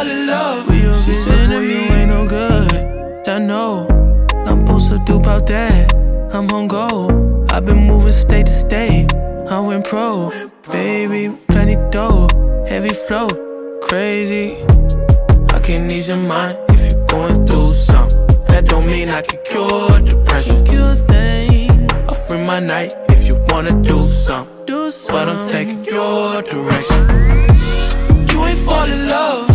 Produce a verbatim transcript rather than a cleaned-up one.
fell in love with you. She said, boy, you ain't no good. I know, I'm supposed to do about that. I'm on go, I've been moving state to state. I went pro, baby, plenty dough, heavy flow, crazy. I can ease your mind if you're going through something. That don't mean I can cure depression. I'll free my night if you wanna do something, but I'm taking your direction. You ain't fall in love